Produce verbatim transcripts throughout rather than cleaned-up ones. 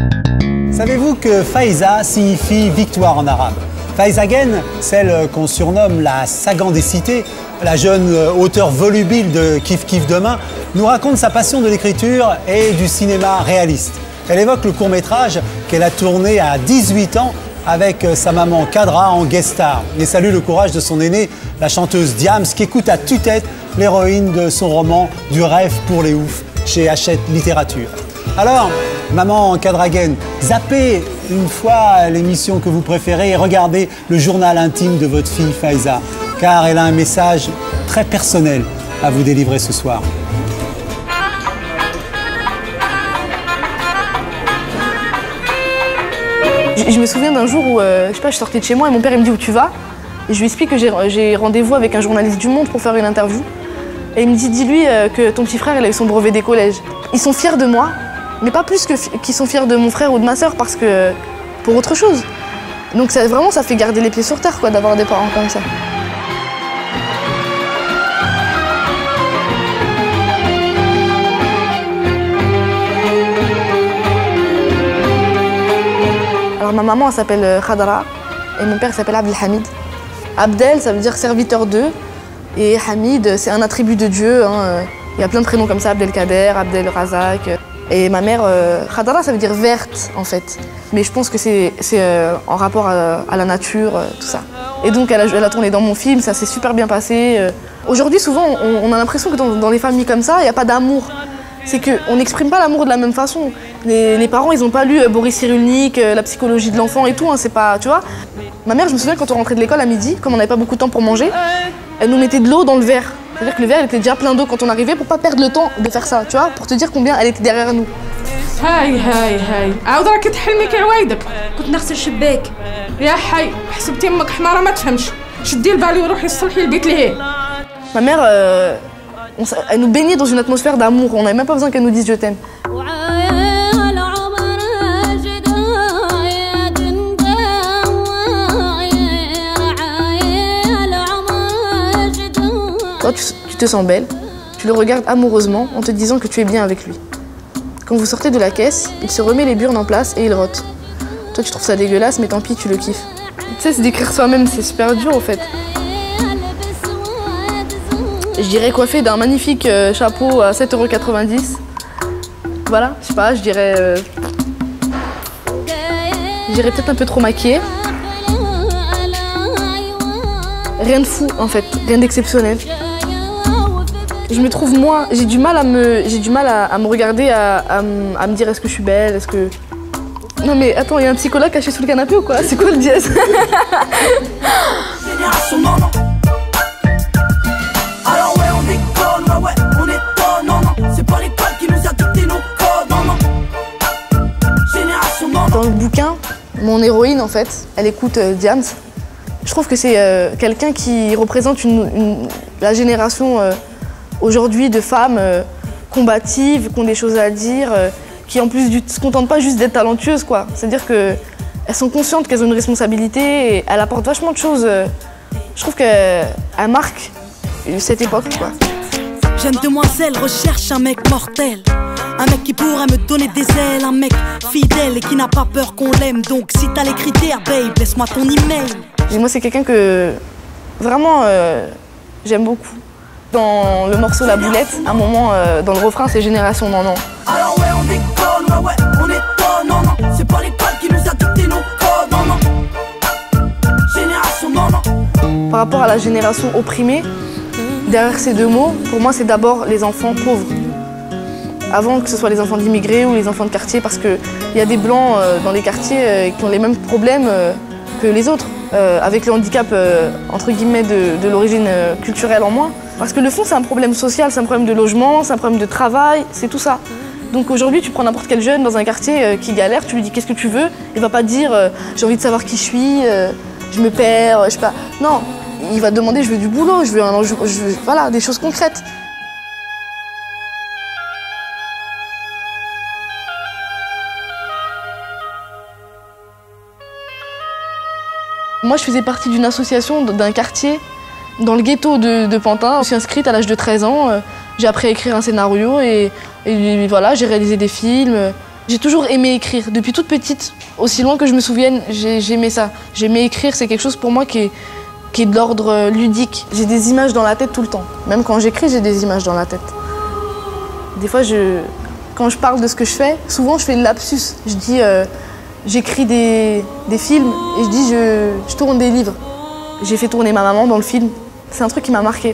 Savez-vous que Faiza signifie victoire en arabe? Faizagen, celle qu'on surnomme la Sagan des cités, la jeune auteure volubile de Kif Kif Demain, nous raconte sa passion de l'écriture et du cinéma réaliste. Elle évoque le court-métrage qu'elle a tourné à dix-huit ans avec sa maman Kadra en guest star et salue le courage de son aînée, la chanteuse Diams, qui écoute à tue-tête l'héroïne de son roman Du rêve pour les oufs chez Hachette Littérature. Alors, maman Kadragen, zappez une fois l'émission que vous préférez et regardez le journal intime de votre fille Faiza, car elle a un message très personnel à vous délivrer ce soir. Je me souviens d'un jour où euh, je sais pas, je sortais de chez moi et mon père il me dit où tu vas. Et je lui explique que j'ai rendez-vous avec un journaliste du Monde pour faire une interview. Et il me dit, dis-lui euh, que ton petit frère il a eu son brevet des collèges. Ils sont fiers de moi, mais pas plus qu'ils qu sont fiers de mon frère ou de ma sœur, parce que pour autre chose. Donc ça, vraiment ça fait garder les pieds sur terre quoi, d'avoir des parents comme ça. Alors ma maman elle s'appelle Khadra et mon père s'appelle Abdelhamid. Abdel ça veut dire serviteur d'eux et Hamid c'est un attribut de Dieu. Hein. Il y a plein de prénoms comme ça, Abdelkader, Abdel Razak. Et ma mère, euh, Khadra ça veut dire verte en fait. Mais je pense que c'est euh, en rapport à, à la nature, euh, tout ça. Et donc elle a, elle a tourné dans mon film, ça s'est super bien passé. Euh. Aujourd'hui souvent on, on a l'impression que dans, dans les familles comme ça, il n'y a pas d'amour. C'est qu'on n'exprime pas l'amour de la même façon. Les, les parents, ils n'ont pas lu euh, Boris Cyrulnik, euh, la psychologie de l'enfant et tout, hein, c'est pas, tu vois. Ma mère, je me souviens quand on rentrait de l'école à midi, comme on n'avait pas beaucoup de temps pour manger, elle nous mettait de l'eau dans le verre. C'est-à-dire que le verre, il était déjà plein d'eau quand on arrivait pour pas perdre le temps de faire ça, tu vois, pour te dire combien elle était derrière nous. هاي هاي هاي عاود راكي تحلمي كي عوايدك كنت نغسل الشباك يا حي حسبتي امك حماره ما تفهمش شدي البالي وروحي صلحي البيت لهيه. Ma mère, euh, on, elle nous baignait dans une atmosphère d'amour, on n'avait même pas besoin qu'elle nous dise je t'aime. Toi, tu, tu te sens belle, tu le regardes amoureusement en te disant que tu es bien avec lui. Quand vous sortez de la caisse, il se remet les burnes en place et il rote. Toi, tu trouves ça dégueulasse, mais tant pis, tu le kiffes. Tu sais, c'est d'écrire soi-même, c'est super dur en fait. Je dirais coiffée d'un magnifique euh, chapeau à sept euros quatre-vingt-dix. Voilà, je sais pas, je dirais... Euh... Je dirais peut-être un peu trop maquillée. Rien de fou en fait, rien d'exceptionnel. Je me trouve moi, j'ai du mal à me, j'ai du mal à, à me regarder, à, à, à me dire est-ce que je suis belle, est-ce que... Non mais attends, il y a un psychologue caché sous le canapé ou quoi? C'est quoi le dièse? Dans le bouquin, mon héroïne en fait, elle écoute euh, Diams. Je trouve que c'est euh, quelqu'un qui représente une, une, la génération euh, aujourd'hui de femmes euh, combatives, qui ont des choses à dire, euh, qui en plus ne se contentent pas juste d'être talentueuses, quoi. C'est-à-dire qu'elles sont conscientes qu'elles ont une responsabilité et elles apportent vachement de choses. Euh, je trouve qu'elles marquent cette époque, quoi. Jeune demoiselle recherche un mec mortel. Un mec qui pourrait me donner des ailes, un mec fidèle et qui n'a pas peur qu'on l'aime. Donc si t'as les critères, babe, laisse-moi ton email. Et moi c'est quelqu'un que vraiment euh, j'aime beaucoup. Dans le morceau La Boulette, à un moment euh, dans le refrain c'est Génération Non Non. Alors ouais on déconne, ouais ouais on étonne, non non. C'est pas l'école qui nous a dicté nos codes, non non. Génération Non Non. Par rapport à la génération opprimée, derrière ces deux mots, pour moi c'est d'abord les enfants pauvres. Avant que ce soit les enfants d'immigrés ou les enfants de quartier, parce qu'il y a des blancs euh, dans les quartiers euh, qui ont les mêmes problèmes euh, que les autres, euh, avec le handicap euh, entre guillemets de, de l'origine euh, culturelle en moins. Parce que le fond c'est un problème social, c'est un problème de logement, c'est un problème de travail, c'est tout ça. Donc aujourd'hui tu prends n'importe quel jeune dans un quartier euh, qui galère, tu lui dis qu'est-ce que tu veux, il va pas te dire euh, j'ai envie de savoir qui je suis, euh, je me perds, je sais pas. Non, il va te demander je veux du boulot, je veux, un, je, je veux voilà, des choses concrètes. Moi, je faisais partie d'une association d'un quartier dans le ghetto de, de Pantin. Je suis inscrite à l'âge de treize ans. J'ai appris à écrire un scénario et, et voilà, j'ai réalisé des films. J'ai toujours aimé écrire. Depuis toute petite, aussi loin que je me souvienne, j'aimais ça. J'aimais écrire, c'est quelque chose pour moi qui est, qui est de l'ordre ludique. J'ai des images dans la tête tout le temps. Même quand j'écris, j'ai des images dans la tête. Des fois, je, quand je parle de ce que je fais, souvent je fais le lapsus. Je dis, euh, j'écris des, des films et je dis, je, je tourne des livres. J'ai fait tourner ma maman dans le film. C'est un truc qui m'a marqué.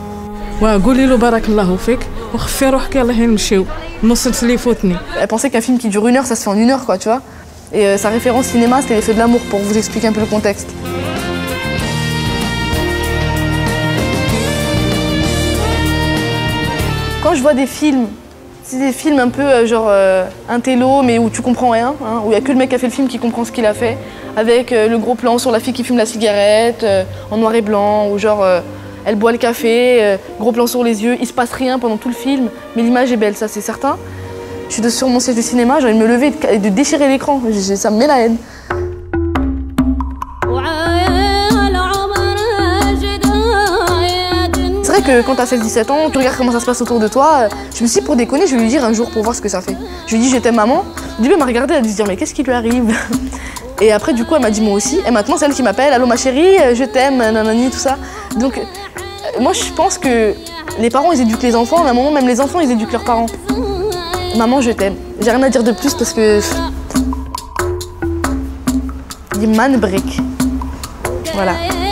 Elle pensait qu'un film qui dure une heure, ça se fait en une heure, quoi, tu vois. Et euh, sa référence cinéma, c'était Les Feux de l'amour, pour vous expliquer un peu le contexte. Quand je vois des films, c'est des films un peu euh, genre euh, intello, mais où tu comprends rien, hein, où il n'y a que le mec qui a fait le film qui comprend ce qu'il a fait, avec euh, le gros plan sur la fille qui fume la cigarette, euh, en noir et blanc, ou genre euh, elle boit le café, euh, gros plan sur les yeux, il se passe rien pendant tout le film, mais l'image est belle, ça c'est certain. Je suis sur mon siège de cinéma, j'ai envie de me lever et de déchirer l'écran, ça me met la haine. C'est vrai que quand t'as seize dix-sept ans, tu regardes comment ça se passe autour de toi, je me suis dit pour déconner, je vais lui dire un jour pour voir ce que ça fait. Je lui ai dit je t'aime maman, au début elle m'a regardé, elle a dû se dire mais qu'est-ce qui lui arrive? Et après du coup elle m'a dit moi aussi, et maintenant c'est elle qui m'appelle, allô ma chérie, je t'aime, nanani, tout ça. Donc moi je pense que les parents ils éduquent les enfants, mais à un moment même les enfants ils éduquent leurs parents. Maman je t'aime, j'ai rien à dire de plus parce que... Die man brick. Voilà.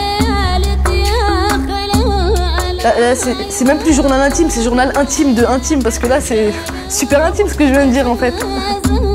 Là, là c'est même plus journal intime, c'est journal intime de intime, parce que là c'est super intime ce que je viens de dire en fait.